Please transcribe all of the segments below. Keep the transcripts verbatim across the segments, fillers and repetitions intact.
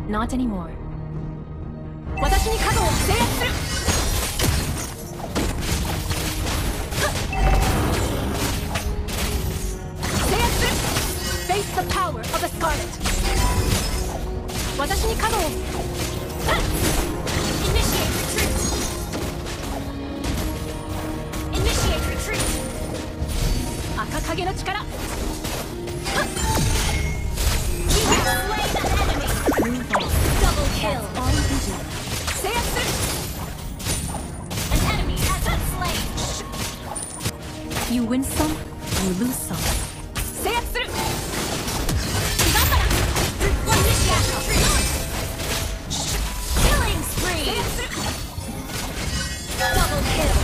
Not anymore. 私に角を制圧する。制圧する。Face the power of the Scarlet. 私に角を。Initiate retreat. Initiate retreat. 赤影の力。Double kill. All vision. Say it through. An enemy has been slain. You win some, you lose some. Say it through. Killing spree. Say it through. Double kill.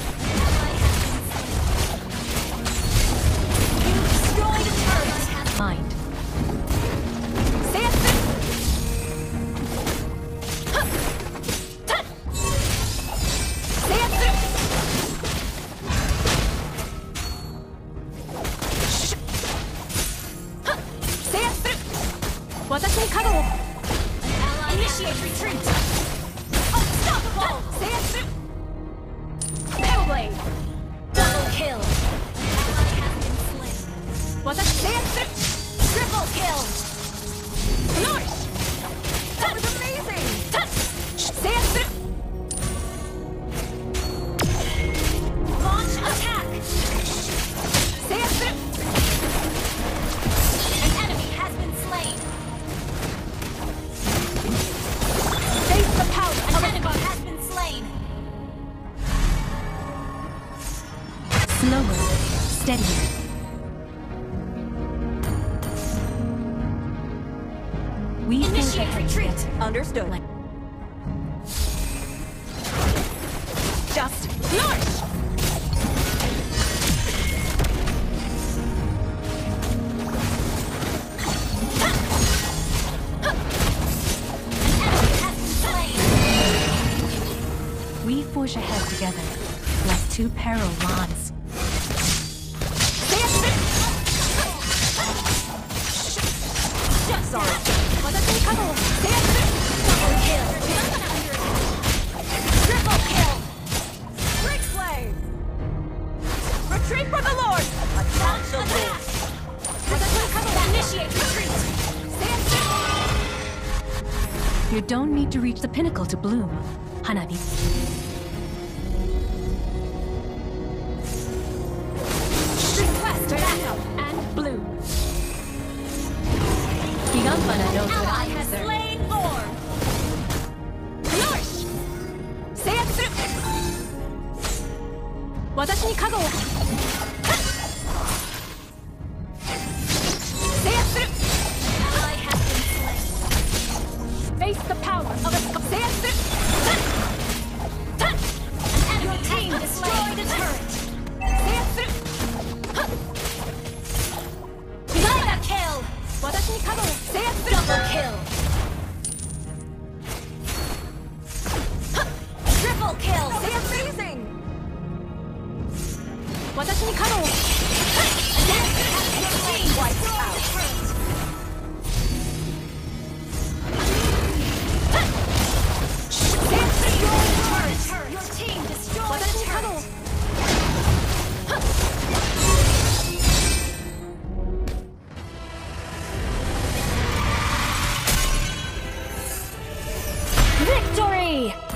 You destroyed a turret. Mind. Say it through. Initiate retreat! Unstoppable! Sansu! Pebblade! Double kill! Ally has been slain. Watashi Sansu! Triple kill! Nourish! That was amazing! Sansu! Launch attack! Sansu! An enemy has been slain. The power of an enemy has been slain. Slower, steadier. We initiate retreat. Understood. Just flourish. We forge ahead together, like two parallel lines. Sorry. Double kill. Triple kill. Brick slay. Retreat for the Lord. Launch attack. Initiate retreat. You don't need to reach the pinnacle to bloom, Hanabi. Request backup and bloom. Giganbana knows what I have slain Thorn. Nourish. Seiatsu. Watashi ni kago wo. Seiatsu. Ally has been slain. Face the power of a Seiatsu. Your team destroyed a turret. Seiatsu. Mega kill. Watashi ni kago wo. Seiatsu. Double kill. Triple kill. Seiatsu. Amazing. Watashi ni kago wo. Seiatsu. Your team wiped out. Your team destroyed the turret. Victory!